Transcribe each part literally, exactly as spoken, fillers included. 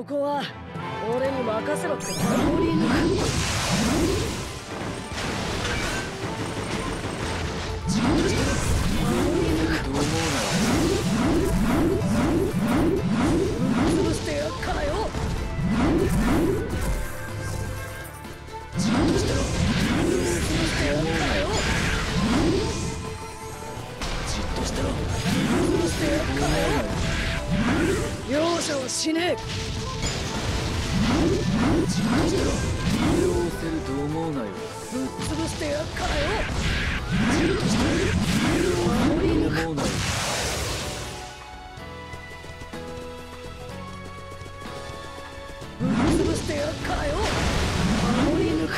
ここは俺に任せろって守り抜く。潰してやっからよ。じっとしてろ。潰してやっからよ。じっとしてろ。潰してやっからよ。容赦はしねえ。じっとしてろ。 利用せると思うなよ。 ぶっ潰してやっからよ。 じっとしてろ。 守り抜く。 思うなよ。 ぶっ潰してやっからよ。守り抜く。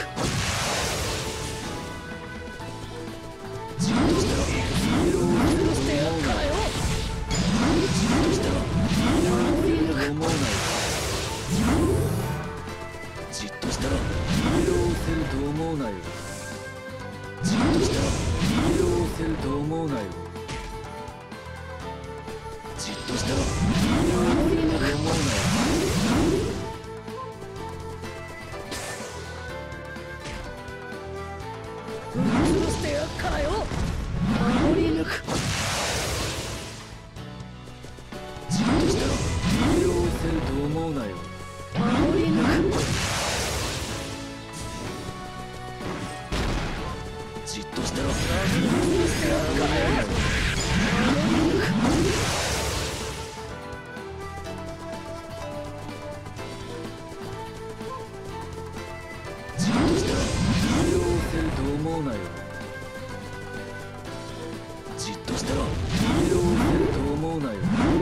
じっとしてろ。ぶっ潰してやっからよ。じっとしてろ。守り抜く。 思うなよ。 じっとしてろ。 利用せると思うなよ。 じっとしてろ。 利用せると思うなよ。 じっとしてろ。守り抜く。 思うなよ。 ぶっ潰してやっからよ。守り抜く。じっとしてろ。 利用せると思うなよ。 守り抜く。じっとしてろ。ぶっ潰してやっからよ。守り抜く。じっとしてろ。 利用せると思うなよ。 じっとしてろ。 利用せると思うなよ。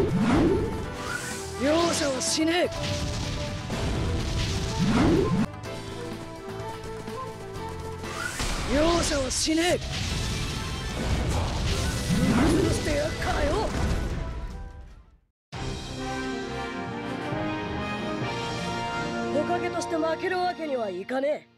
容赦はしねえ。容赦はしねえ。ぶっ潰してやっからよ。おかげとして負けるわけにはいかねえ。